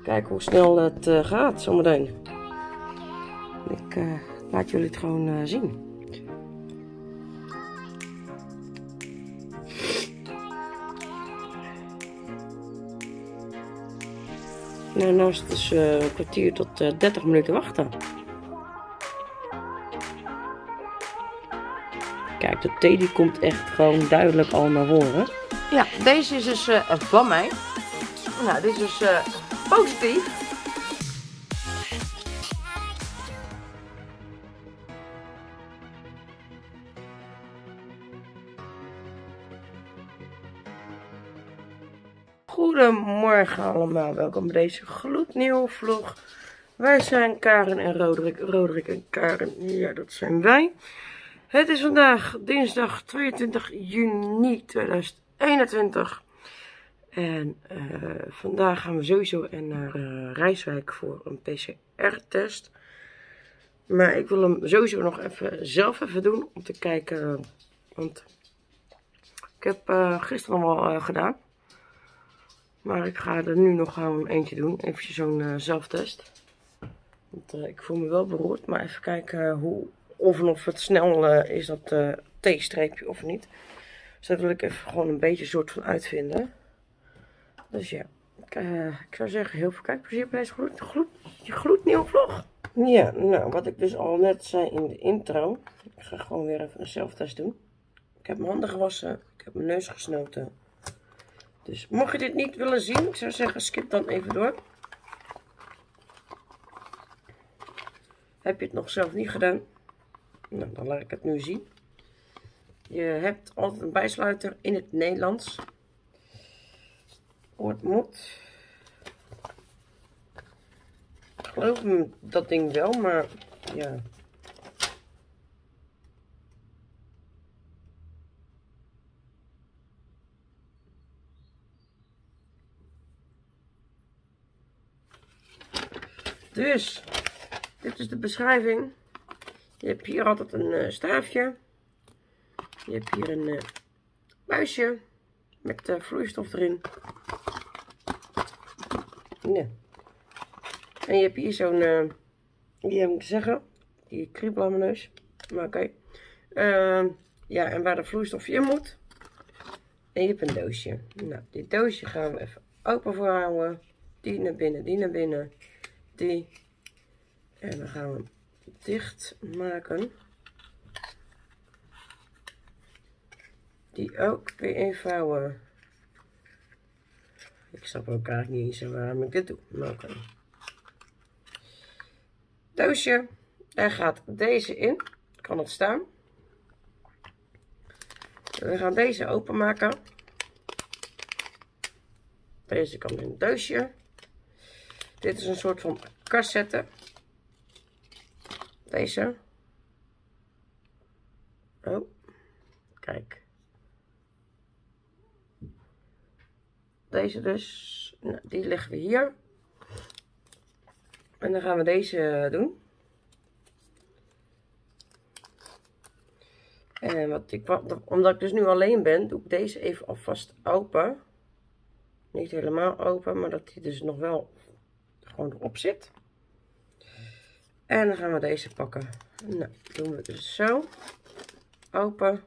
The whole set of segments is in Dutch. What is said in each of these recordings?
Kijken hoe snel het gaat zometeen. Ik laat jullie het gewoon zien. Nou, nou is het dus een kwartier tot 30 minuten wachten. Kijk, de thee die komt echt gewoon duidelijk al naar voren. Ja, deze is dus van mij. Nou, dit is dus positief. Goedemorgen allemaal, welkom bij deze gloednieuwe vlog. Wij zijn Karen en Roderick. Roderick en Karen, ja, dat zijn wij. Het is vandaag dinsdag 22 juni 2021. En vandaag gaan we sowieso naar Rijswijk voor een PCR-test. Maar ik wil hem sowieso nog even zelf doen om te kijken. Want ik heb gisteren nog wel gedaan. Maar ik ga er nu nog gewoon eentje doen. Even zo'n zelftest. Want ik voel me wel beroerd. Maar even kijken hoe, of het snel is dat T-streepje of niet. Dus dat wil ik even gewoon een beetje soort van uitvinden. Dus ja, ik zou zeggen heel veel kijkplezier bij deze gloednieuwe vlog. Ja, nou wat ik dus al net zei in de intro. Ik ga gewoon weer even een zelftest doen. Ik heb mijn handen gewassen. Ik heb mijn neus gesnoten. Dus mocht je dit niet willen zien, ik zou zeggen skip dan even door. Heb je het nog zelf niet gedaan? Nou, dan laat ik het nu zien. Je hebt altijd een bijsluiter in het Nederlands. Hoe het moet. Ik geloof dat ding wel, maar ja. Dus, dit is de beschrijving. Je hebt hier altijd een staafje. Je hebt hier een buisje met vloeistof erin. Ja. En je hebt hier zo'n, die heb ik te zeggen, die kriebel aan mijn neus. Maar oké. Ja, en waar de vloeistof in moet. En je hebt een doosje. Nou, dit doosje gaan we even open voor houden. Die naar binnen, die naar binnen. Die. En dan gaan we hem dicht maken. Die ook weer invouwen. Ik snap ook eigenlijk niet eens waarom ik dit doe. Maar oké. Doosje. Daar gaat deze in. Kan het staan. We gaan deze openmaken. Deze kan in het doosje. Dit is een soort van cassette. Deze. Oh. Kijk. Deze dus. Nou, die leggen we hier. En dan gaan we deze doen. En omdat ik dus nu alleen ben, doe ik deze even alvast open. Niet helemaal open, maar dat die dus nog wel gewoon erop zit. En dan gaan we deze pakken. Nou, doen we dus zo. Open.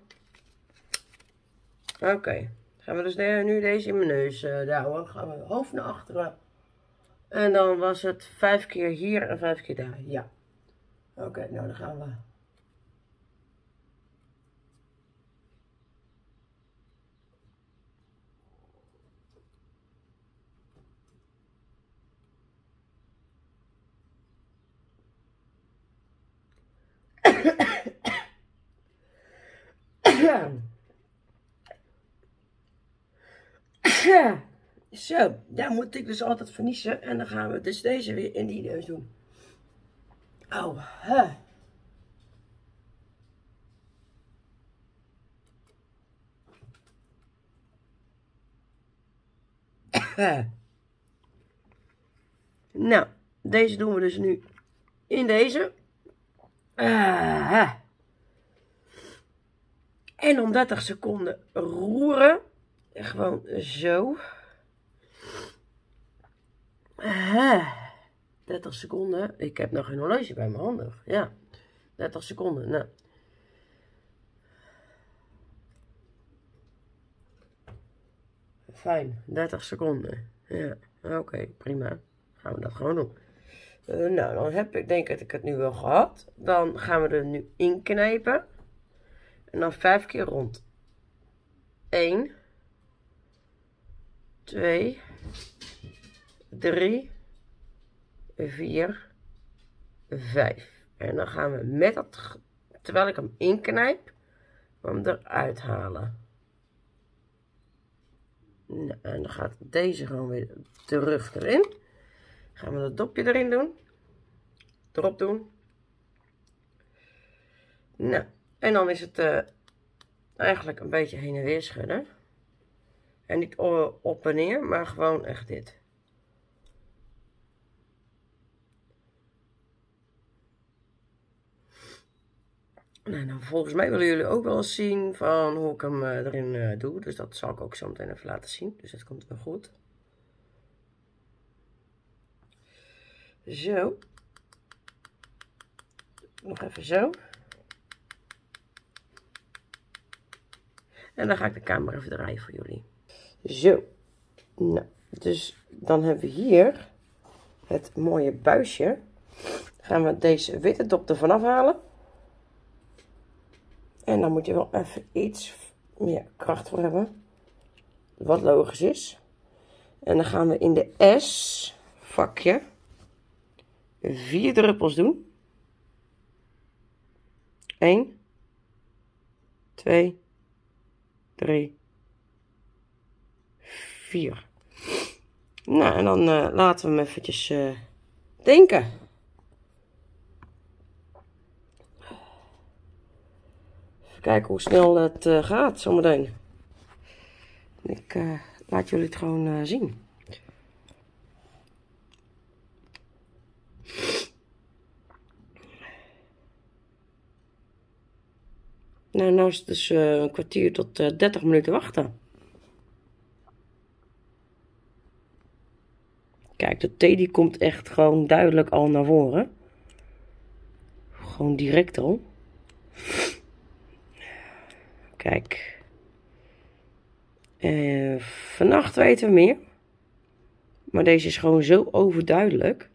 Oké. Gaan we dus nu deze in mijn neus douwen. Gaan we hoofd naar achteren. En dan was het 5 keer hier en 5 keer daar. Ja. Oké, nou dan gaan we. Zo, daar moet ik dus altijd verniezen. En dan gaan we dus deze weer in die neus doen. Oh, Nou, deze doen we dus nu in deze. En om 30 seconden roeren. Gewoon zo. 30 seconden. Ik heb nog geen horloge bij mijn handen. Ja, 30 seconden. Nou. Fijn, 30 seconden. Ja, oké, prima. Gaan we dat gewoon doen. Nou, dan heb ik, denk dat ik het nu wel gehad. Dan gaan we er nu in knijpen. En dan 5 keer rond. 1, 2, 3, 4, 5. En dan gaan we met dat, terwijl ik hem inknijp, hem eruit halen. Nou, en dan gaat deze gewoon weer terug erin. Gaan we dat dopje erin doen. Erop doen. Nou, en dan is het eigenlijk een beetje heen en weer schudden. En niet op en neer, maar gewoon echt dit. Nou, dan volgens mij willen jullie ook wel eens zien van hoe ik hem erin doe. Dus dat zal ik ook zo meteen even laten zien. Dus dat komt wel goed. Zo. Nog even zo. En dan ga ik de camera even draaien voor jullie. Zo. Nou, dus dan hebben we hier het mooie buisje. Gaan we deze witte dop ervan afhalen. En dan moet je wel even iets meer kracht voor hebben. Wat logisch is. En dan gaan we in de S vakje 4 druppels doen. 1, 2, 3, 4. Nou, en dan laten we hem eventjes denken. Even kijken hoe snel het gaat zometeen. Ik laat jullie het gewoon zien. Nou is het dus een kwartier tot 30 minuten wachten. Kijk, de thee die komt echt gewoon duidelijk al naar voren. Gewoon direct al. Kijk. Vannacht weten we meer. Maar deze is gewoon zo overduidelijk.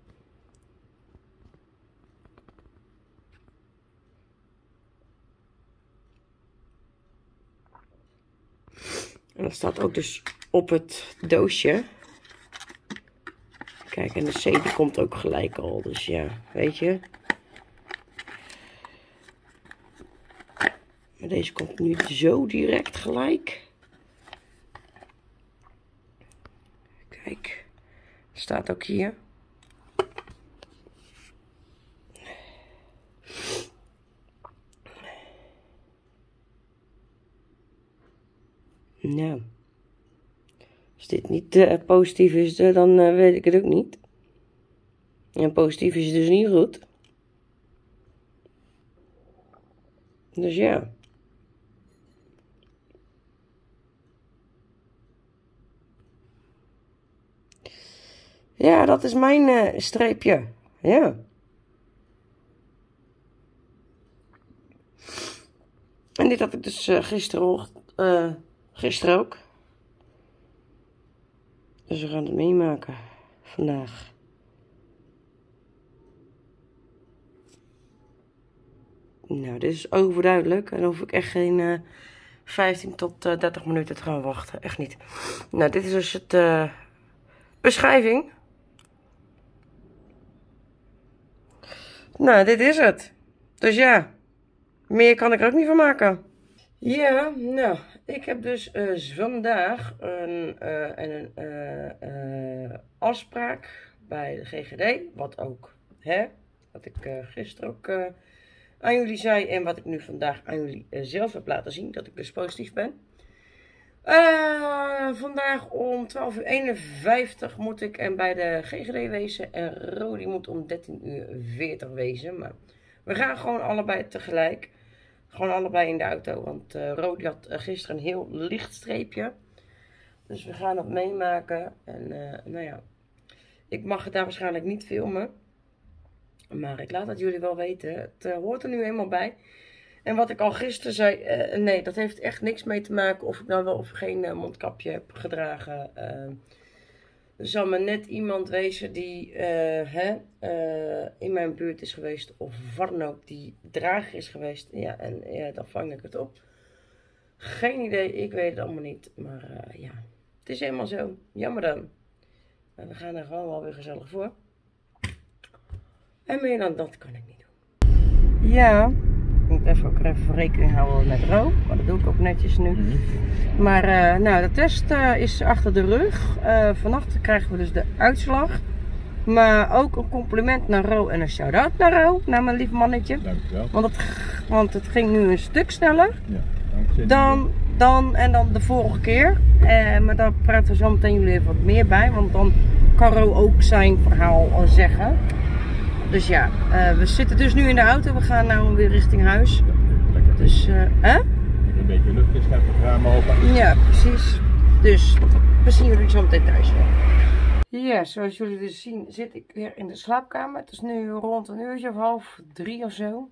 En dat staat ook dus op het doosje. Kijk, en de C die komt ook gelijk al. Dus ja, weet je. Maar deze komt nu zo direct gelijk. Kijk, staat ook hier. Nou, als dit niet positief is, dan weet ik het ook niet. En positief is dus niet goed. Dus ja. Ja, dat is mijn streepje. Ja. En dit had ik dus gisteren ook. Dus we gaan het meemaken vandaag. Nou, dit is overduidelijk. En dan hoef ik echt geen 15 tot 30 minuten te gaan wachten. Echt niet. Nou, dit is dus het beschrijving. Nou, dit is het. Dus ja, meer kan ik er ook niet van maken. Ja, nou, ik heb dus vandaag een afspraak bij de GGD. Wat ook, wat ik gisteren ook aan jullie zei. En wat ik nu vandaag aan jullie zelf heb laten zien. Dat ik dus positief ben. Vandaag om 12:51 moet ik bij de GGD wezen. En Rodi moet om 13:40 wezen. Maar we gaan gewoon allebei tegelijk. Gewoon allebei in de auto. Want Rodi had gisteren een heel licht streepje. Dus we gaan het meemaken. En nou ja. Ik mag het daar waarschijnlijk niet filmen. Maar ik laat het jullie wel weten. Het hoort er nu helemaal bij. En wat ik al gisteren zei, nee, dat heeft echt niks mee te maken of ik nou wel of geen mondkapje heb gedragen. Er zal maar net iemand wezen die in mijn buurt is geweest of wat dan ook, die drager is geweest. Ja, en ja, dan vang ik het op. Geen idee, ik weet het allemaal niet. Maar ja, het is helemaal zo. Jammer dan. Maar we gaan er gewoon wel weer gezellig voor. En meer dan dat kan ik niet doen. Ja, ik moet even ook even rekening houden met Ro. Maar dat doe ik ook netjes nu. Maar nou, de test is achter de rug. Vannacht krijgen we dus de uitslag. Maar ook een compliment naar Ro en een shout-out naar Ro. Naar mijn lief mannetje. Dankjewel. Want het ging nu een stuk sneller. Ja, dan de vorige keer. Maar daar praten we zo meteen jullie even wat meer bij. Want dan kan Ro ook zijn verhaal zeggen. Dus ja, we zitten dus nu in de auto. We gaan nou weer richting huis. Ja, lekker. Dus, Een beetje luchtjes, gaat het raam open. Ja, precies. Dus, we zien jullie zo meteen thuis wel. Ja, zoals jullie dus zien zit ik weer in de slaapkamer. Het is nu rond een uurtje of 2:30 of zo.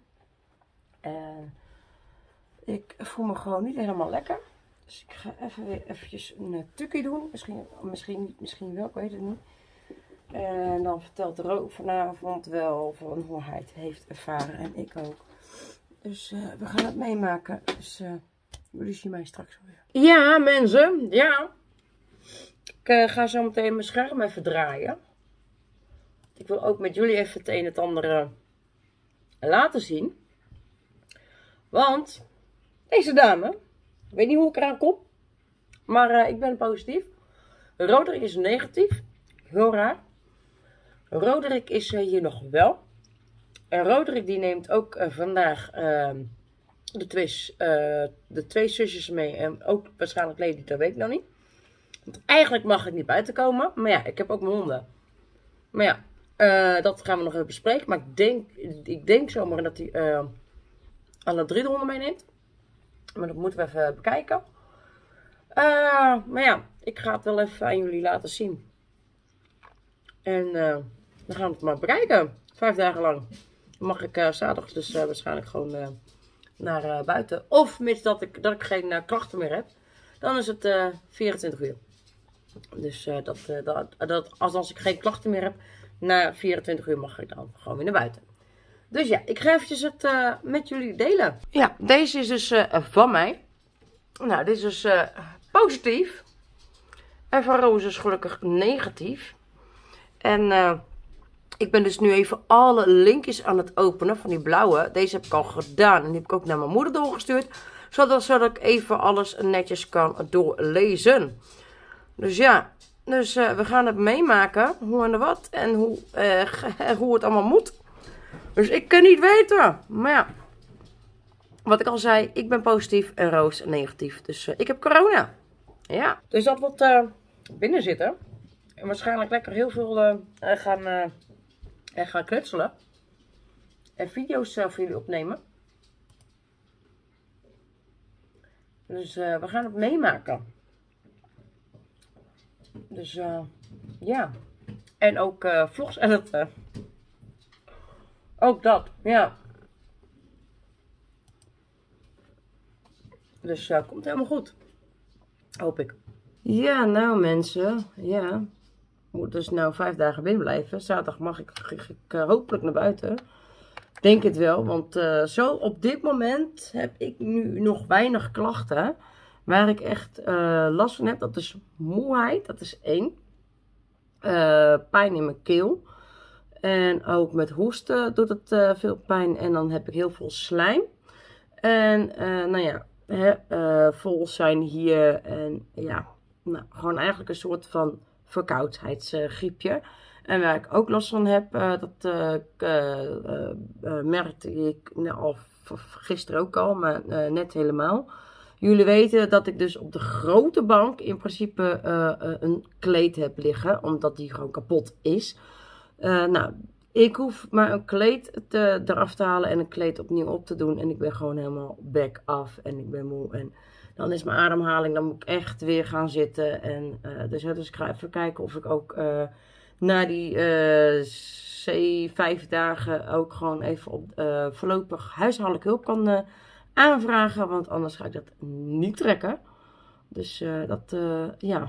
Ik voel me gewoon niet helemaal lekker. Dus ik ga even weer eventjes een tukkie doen. Misschien wel, ik weet het niet. En dan vertelt Ro vanavond wel van hoe hij het heeft ervaren en ik ook. Dus we gaan het meemaken. Dus jullie zien mij straks weer. Ja mensen, ja. Ik ga zo meteen mijn scherm even draaien. Ik wil ook met jullie even het een en het ander laten zien. Want deze dame, ik weet niet hoe ik eraan kom. Maar ik ben positief. Roderick is negatief. Heel raar. Roderick is hier nog wel. En Roderick die neemt ook vandaag de twee zusjes mee. En ook waarschijnlijk Lady, dat weet ik nog niet. Want eigenlijk mag ik niet buiten komen. Maar ja, ik heb ook mijn honden. Maar ja, dat gaan we nog even bespreken. Maar ik denk zomaar dat hij alle 3 de honden meeneemt. Maar dat moeten we even bekijken. Maar ja, ik ga het wel even aan jullie laten zien. En dan gaan we het maar bekijken. 5 dagen lang. Dan mag ik zaterdag dus waarschijnlijk gewoon naar buiten. Of mits dat ik geen klachten meer heb. Dan is het 24 uur. Dus als ik geen klachten meer heb, na 24 uur mag ik dan gewoon weer naar buiten. Dus ja, ik ga eventjes het met jullie delen. Ja, deze is dus van mij. Nou, dit is dus positief. En van Roos is gelukkig negatief. En ik ben dus nu even alle linkjes aan het openen van die blauwe. Deze heb ik al gedaan en die heb ik ook naar mijn moeder doorgestuurd. Zodat ik even alles netjes kan doorlezen. Dus ja, we gaan het meemaken. Hoe en wat en hoe het allemaal moet. Dus ik kan niet weten. Maar ja, wat ik al zei, ik ben positief en Roos negatief. Dus ik heb corona. Ja, dus dat wordt binnen zitten. En waarschijnlijk lekker heel veel gaan knutselen. En video's voor jullie opnemen. Dus we gaan het meemaken. Dus ja. En ook vlogs editen. Ook dat, ja. Dus komt helemaal goed. Hoop ik. Ja, nou mensen. Ja. Moet dus nou 5 dagen binnen blijven. Zaterdag mag ik hopelijk naar buiten. Denk het wel. Want zo op dit moment heb ik nu nog weinig klachten. Waar ik echt last van heb. Dat is moeheid. Dat is 1. Pijn in mijn keel. En ook met hoesten doet het veel pijn. En dan heb ik heel veel slijm. En nou ja. Vol zijn hier. En ja. Nou, gewoon eigenlijk een soort van verkoudheidsgriepje. En waar ik ook last van heb. Dat merkte ik al gisteren ook al. Maar net helemaal. Jullie weten dat ik dus op de grote bank in principe een kleed heb liggen. Omdat die gewoon kapot is. Nou, ik hoef maar een kleed eraf te halen en een kleed opnieuw op te doen. En ik ben gewoon helemaal back af en ik ben moe. En dan is mijn ademhaling, dan moet ik echt weer gaan zitten. En dus ik ga even kijken of ik ook na die 5 dagen ook gewoon even op voorlopig huishoudelijke hulp kan aanvragen. Want anders ga ik dat niet trekken. Dus ja,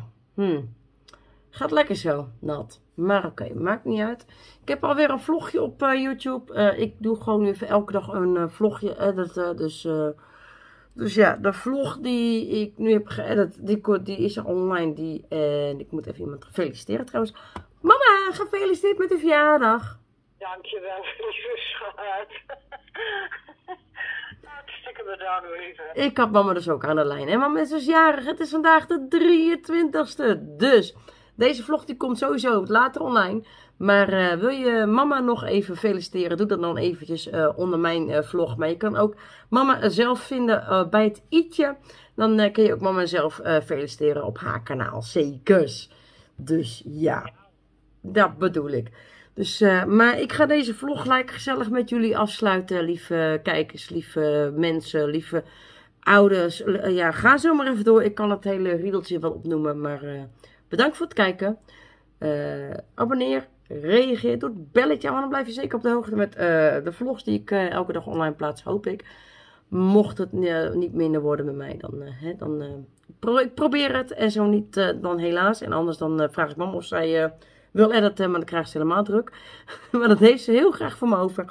gaat lekker zo, nat. Maar oké, maakt niet uit. Ik heb alweer een vlogje op YouTube. Ik doe gewoon nu even elke dag een vlogje editen. Dus ja, de vlog die ik nu heb geëdit, die is er online. En ik moet even iemand feliciteren trouwens. Mama, gefeliciteerd met de verjaardag. Dankjewel, lieve schat. Hartstikke bedankt, lieve. Ik had mama dus ook aan de lijn. En mama is dus jarig. Het is vandaag de 23e. Dus deze vlog die komt sowieso later online. Maar wil je mama nog even feliciteren? Doe dat dan eventjes onder mijn vlog. Maar je kan ook mama zelf vinden bij het i'tje. Dan kun je ook mama zelf feliciteren op haar kanaal. Zekers. Dus ja, dat bedoel ik. Dus, maar ik ga deze vlog gelijk gezellig met jullie afsluiten. Lieve kijkers, lieve mensen, lieve ouders. Ja, ga zo maar even door. Ik kan het hele riedeltje wel opnoemen. Maar bedankt voor het kijken. Abonneer, reageer, doe het belletje aan. Want dan blijf je zeker op de hoogte met de vlogs die ik elke dag online plaats, hoop ik. Mocht het niet minder worden met mij, dan ik probeer het. En zo niet, dan helaas. En anders dan vraag ik mama of zij wil editen, maar dan krijgt ze helemaal druk. Maar dat heeft ze heel graag voor me over.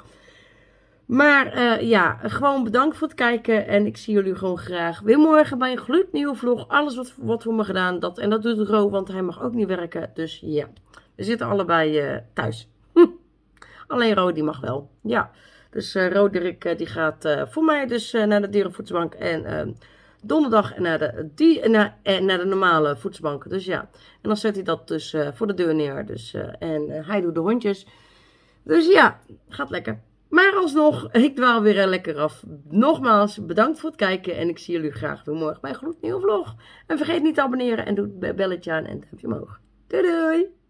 Maar ja, gewoon bedankt voor het kijken. En ik zie jullie gewoon graag weer morgen bij een gloednieuwe vlog. Alles wat voor me gedaan. En dat doet Ro, want hij mag ook niet werken. Dus ja, we zitten allebei thuis. Alleen Ro, die mag wel. Ja, dus Roderick die gaat voor mij dus naar de dierenvoedselbank. En donderdag naar de normale voedselbank. Dus ja, en dan zet hij dat dus voor de deur neer. Dus, en hij doet de hondjes. Dus ja, gaat lekker. Maar alsnog, ik dwaal weer lekker af. Nogmaals, bedankt voor het kijken. En ik zie jullie graag weer morgen bij een gloednieuwe vlog. En vergeet niet te abonneren en doe het belletje aan en duimpje omhoog. Doei doei!